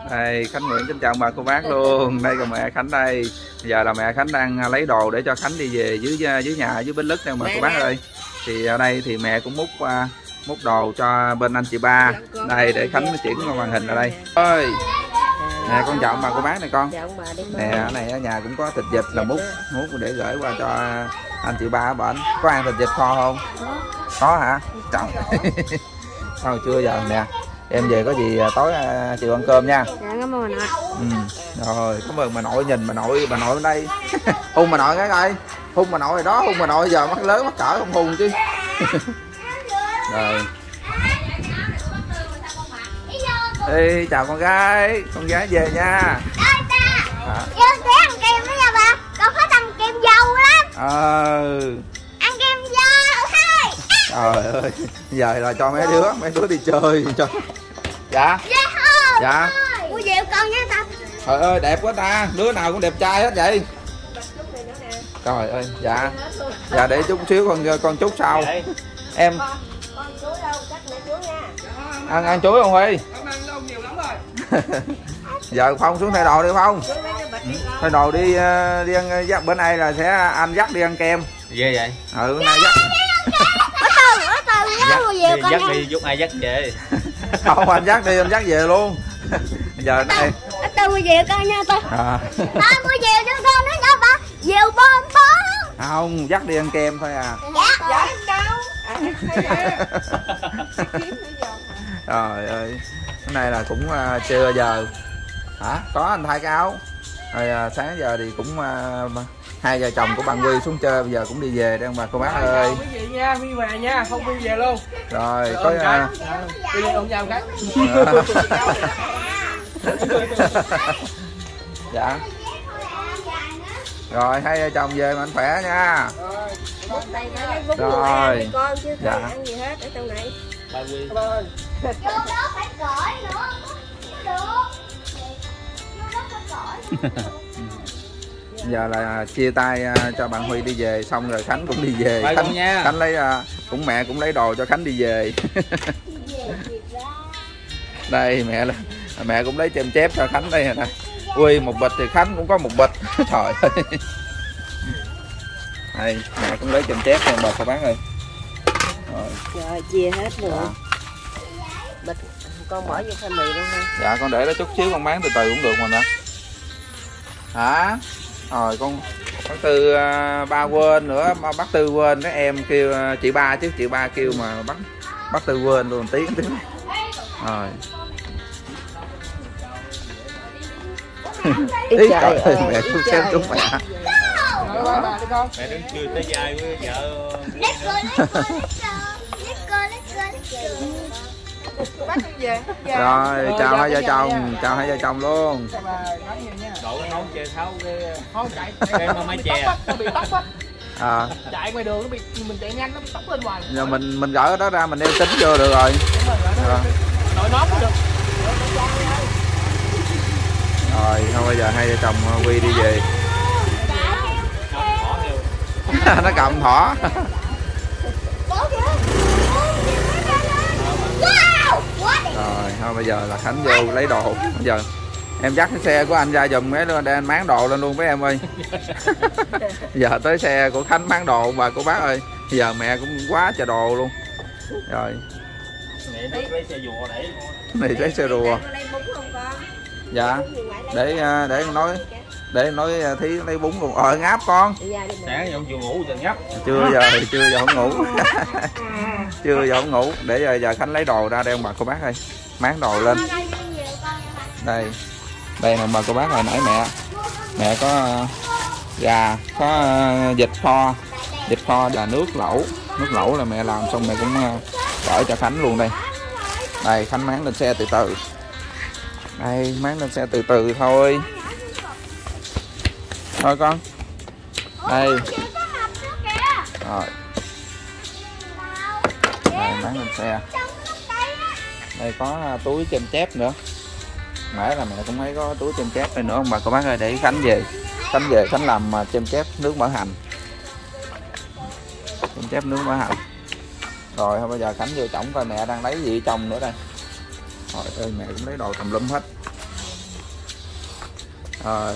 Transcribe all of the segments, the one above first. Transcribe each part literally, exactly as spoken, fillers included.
Đây, Khánh Nguyễn xin chào bà cô bác luôn. Đây là mẹ Khánh đây. Bây giờ là mẹ Khánh đang lấy đồ để cho Khánh đi về dưới dưới nhà dưới Bến Lức nè bà cô bác ơi. Thì ở đây thì mẹ cũng múc múc đồ cho bên anh chị ba. Đây để Khánh chuyển qua màn hình ở đây. Ơi. Nè con chào bà cô bác này con. Nè ở này ở nhà cũng có thịt vịt là múc múc để gửi qua cho anh chị ba ở bển. Có ăn thịt vịt kho không? Có hả? Trời. Sao chưa giờ nè. Em về có gì tối chiều ăn cơm nha. Dạ cảm ơn bà nội. Ừ. Rồi cảm ơn bà nội, nhìn bà nội bà nội bên đây. Hung bà nội cái coi. Hung bà nội rồi đó, hung bà nội giờ mắt lớn mắt cỡ không hung chứ. Rồi. Đi chào con gái, con gái về nha. À. Ăn kem đó nha bà. Con thích ăn kem dâu lắm. Ờ. Ăn kem dâu thôi. Trời ơi, giờ là cho mấy đứa, mấy đứa đi chơi cho. Dạ. Dạ. Mua dịu con nha ta. Trời ơi đẹp quá ta, đứa nào cũng đẹp trai hết vậy. Trời ơi, dạ. Dạ để chút xíu con con chút sau. Em. Ăn ăn chuối không Huy? Giờ Phong xuống thay đồ đi Phong. Thay đồ đi đi ăn dắt bữa nay là sẽ anh dắt đi ăn kem. Ghê vậy? Ừ bữa nay dắt. Dắt, dắt đi giúp ai dắt về. Không anh dắt đi anh dắt về luôn. Giờ này tôi mua dịu con nha tôi. À. Ba mua dịu cho con đó nha ba. Dịu bom bom. Không dắt đi ăn kem thôi à. Dạ. Dạ đâu. Trời ơi cái này là cũng uh, trưa giờ hả có anh thay cái áo rồi uh, sáng giờ thì cũng uh, hai vợ chồng của bạn Huy xuống chơi bây giờ cũng đi về đây ông bà cô bác ơi. Quý vị nha, Huy về nha, không Huy về luôn. Rồi có uh, đi ôm nhau cái. Dạ. Rồi hai vợ chồng về mạnh khỏe nha. Rồi. Dạ. Ăn gì hết ở trong này. Ba Huy. Vô đó phải cởi nữa. Không được. Vô đó phải cởi. Giờ là chia tay uh, cho bạn Huy đi về xong rồi Khánh cũng đi về. Bye Khánh, nha. Khánh lấy uh, cũng mẹ cũng lấy đồ cho Khánh đi về. Đây mẹ mẹ cũng lấy chêm chép cho Khánh đây nè. Ui một bịch thì Khánh cũng có một bịch. Trời ơi. Đây mẹ cũng lấy chêm chép cho bà cô bác ơi. Rồi. Rồi chia hết rồi. Dạ. Bịch con bỏ vô khoai mì luôn ha. Dạ con để đó chút xíu con bán từ từ cũng được mà nè. Hả? Rồi con bác Tư uh, ba quên nữa, bác Tư quên cái em kêu uh, chị ba chứ chị ba kêu mà bác bác Tư quên luôn tí tí. Rồi. Ý trời ơi mẹ chú xem chú mẹ. Mẹ đứng chưa tới vai với vợ. Rồi chào hai vợ chồng, chào hai vợ chồng luôn. Độ cái nón chè tháo cái cái mái chè. À. Chạy ngoài đường nó bị mình chạy nhanh nó bị tóc lên hoài. Giờ mình mình gỡ đó ra mình đeo tính vô được rồi. Đội nón cũng được. Rồi thôi bây giờ hai vợ chồng Huy đi về. Nó cầm thỏ. Rồi thôi bây giờ là Khánh vô lấy đồ. Bây giờ em dắt cái xe của anh ra giùm cái để anh máng đồ lên luôn với em ơi. Giờ tới xe của Khánh máng đồ bà cô bác ơi. Giờ mẹ cũng quá trời đồ luôn. Rồi. Này lấy xe rùa để. Này lấy xe rùa. Dạ. Để để nói để nói Thí lấy bún luôn. Ờ ngáp con. Sáng giờ chưa ngủ giờ ngáp. Chưa giờ chưa giờ không ngủ. Chưa giờ không ngủ. Để giờ, giờ Khánh lấy đồ ra đây ông bà cô bác ơi. Máng đồ lên. Đây. Đây nè bà cô bác hồi nãy mẹ. Mẹ có uh, gà, có uh, vịt kho. Vịt kho là nước lẩu. Nước lẩu là mẹ làm xong mẹ cũng uh, gửi cho Khánh luôn đây. Đây Khánh máng lên xe từ từ. Đây máng lên xe từ từ thôi. Thôi con. Đây. Rồi. Đây máng lên xe. Đây có túi chêm chép nữa. Nãy là mẹ cũng thấy có túi chêm chép này nữa ông bà cô bác ơi để Khánh về. Khánh về Khánh làm chêm chép nước mỡ hành. Chêm chép nước mỡ hành. Rồi thôi bây giờ Khánh vô trỏng coi mẹ đang lấy gì ở trong nữa đây. Trời ơi mẹ cũng lấy đồ tùm lum hết. Rồi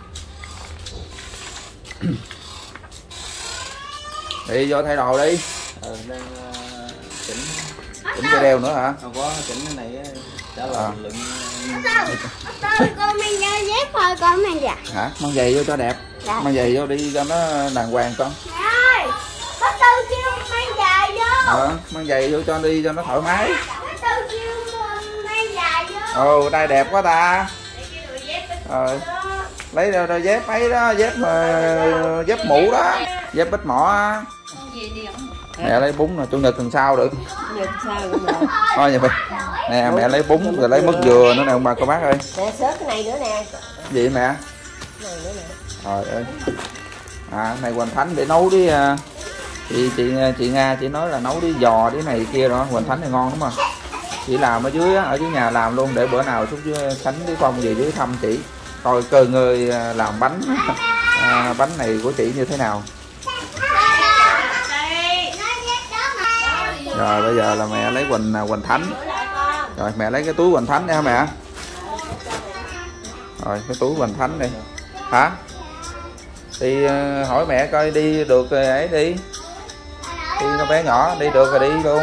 đi vô thay đồ đi. Ờ, đang uh, chỉnh chỉnh dây đeo nữa hả? không có chỉnh cái này trả lời À. lượng. Tôi con mang dép thôi, con mang giày. Hả? Mang giày vô cho đẹp. Dạ. Mang giày vô đi cho nó đàng hoàng con. Rồi, bác Tư kêu mang giày vô. Ờ, mang giày vô cho đi cho nó thoải mái. Bác Tư kêu mang giày vô. Ồ, đây đẹp quá ta. Rồi lấy đôi, đôi dép ấy đó, dép uh, dép mũ đó, dép bích mỏ á. Mẹ lấy bún rồi chủ nhật tuần sau được. Thôi vậy nè, mẹ lấy bún rồi lấy mứt dừa nữa nè ông bà cô bác ơi. Nè xớt cái này nữa nè. Gì mẹ? Trời ơi. À này Hoành Thánh để nấu đi. Chị chị chị Nga chị nói là nấu đi giò đi này kia đó, Hoành Thánh này ngon đúng không? Chị làm ở dưới ở dưới nhà làm luôn để bữa nào xuống dưới Khánh với Phong về dưới thăm chị. Coi cơ người làm bánh à, bánh này của chị như thế nào. Rồi bây giờ là mẹ lấy Hoành Hoành Thánh. Rồi mẹ lấy cái túi Hoành Thánh nha mẹ. Rồi cái túi Hoành Thánh đi. Hả? Đi hỏi mẹ coi đi được rồi ấy đi. Đi nó bé nhỏ đi được rồi đi luôn.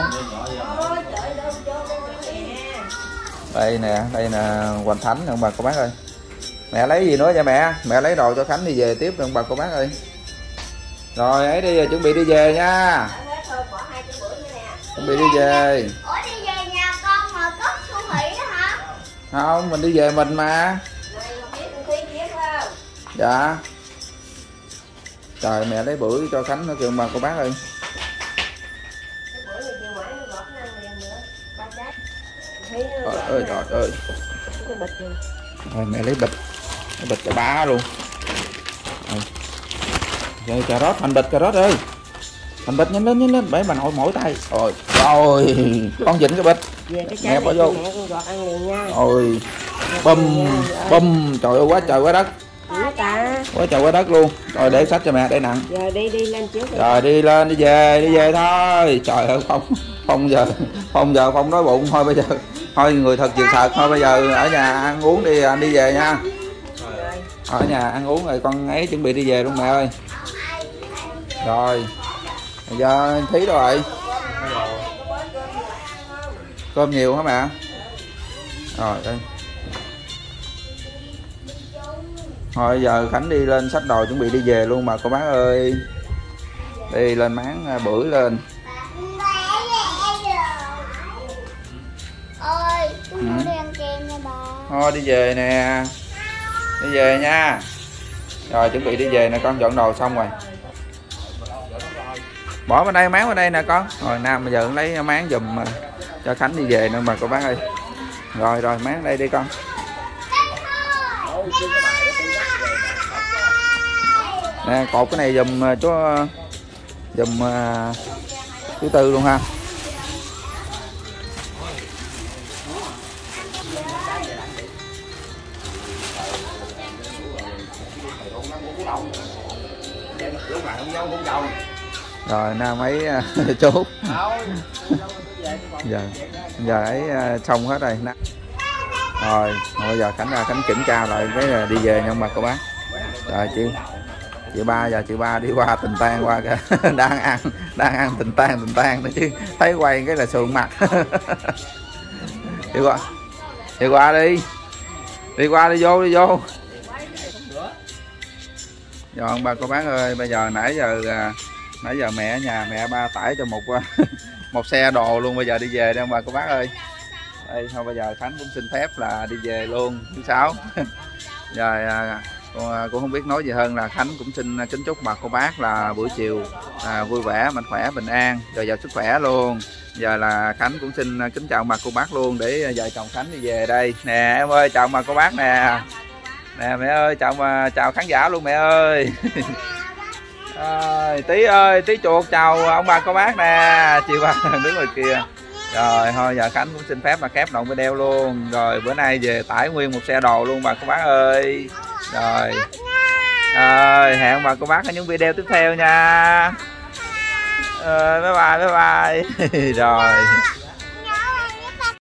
Đây nè, đây là Hoành Thánh ông bà cô bác ơi. Mẹ lấy gì nữa vậy mẹ? Mẹ lấy đồ cho Khánh đi về tiếp ông bà cô bác ơi. Rồi ấy đi chuẩn bị đi về nha. Chuẩn bị đi về. Ủa đi về nhà con mà có siêu thị đó hả? Không, mình đi về mình mà. Dạ. Trời mẹ lấy bưởi cho Khánh nó kêu ông bà cô bác ơi. Trời ơi trời ơi. Rồi mẹ lấy bịch. Lấy bịch cho bá luôn. Rồi cà rốt, hành bịch cà rốt ơi. Hành bịch nhanh lên nhanh lên, bảy bà nội mỏi tay. Rồi, rồi, con vịnh cái bịch. Mẹ bỏ vô. Rồi. Bum bum, trời ơi quá trời quá đất. Quá trời quá đất luôn. Rồi để sách cho mẹ, để nặng. Giờ đi đi lên trước. Rồi đi lên đi về, đi về thôi. Trời ơi không, không giờ, không giờ không đói bụng thôi bây giờ. Thôi người thật việc thật thôi bây giờ ở nhà ăn uống đi anh đi về nha. Ở nhà ăn uống rồi con ấy chuẩn bị đi về luôn mẹ ơi. Rồi. Bây giờ Thí đâu rồi? Cơm nhiều hả mẹ? Rồi đây. Thôi giờ Khánh đi lên xách đồ chuẩn bị đi về luôn mà cô bác ơi. Đi lên máng bưởi lên. Ơi, tôi muốn đi ăn kem nha bà. Thôi đi về nè. Đi về nha. Rồi chuẩn bị đi về nè con, dọn đồ xong rồi. Bỏ bên đây, máng bên đây nè con. Rồi Nam bây giờ lấy máng giùm cho Khánh đi về nè mà cô bác ơi. Rồi rồi máng đây đi con. Nè cột cái này giùm chú giùm uh, chú Tư luôn ha. Rồi Nam ấy uh, chốt. Giờ giờ ấy uh, xong hết rồi. Rồi bây giờ Khánh ra Khánh kiểm tra lại cái là đi về nha ông bà cô bác. Rồi chị chị ba giờ chị ba đi qua Tình Tan qua kìa. đang ăn đang ăn Tình Tan Tình Tan nữa chứ thấy quay cái là sườn mặt. Đi qua đi qua đi đi qua đi vô đi vô. Rồi ông bà cô bác ơi, bây giờ nãy giờ nãy giờ mẹ ở nhà mẹ ba tải cho một một xe đồ luôn, bây giờ đi về đây ông bà cô bác ơi. Đây thôi bây giờ Khánh cũng xin phép là đi về luôn thứ sáu. Rồi à, con cũng không biết nói gì hơn là Khánh cũng xin kính chúc bà cô bác là buổi chiều à, vui vẻ, mạnh khỏe, bình an, dồi dào sức khỏe luôn. Giờ là Khánh cũng xin kính chào bà cô bác luôn để vợ chồng Khánh đi về đây. Nè em ơi, chào bà cô bác nè. Nè mẹ ơi, chào chào khán giả luôn mẹ ơi. À, Tí ơi, Tí chuột chào ông bà cô bác nè. Chị ba đứng ngoài kia. Rồi thôi giờ Khánh cũng xin phép là khép đoạn video luôn. Rồi bữa nay về tải nguyên một xe đồ luôn bà cô bác ơi. Rồi rồi hẹn bà cô bác ở những video tiếp theo nha. Rồi, bye bye bye bye. Rồi